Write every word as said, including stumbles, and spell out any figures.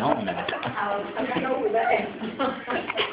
No. Ờ, tao cái nấu rồi đó em.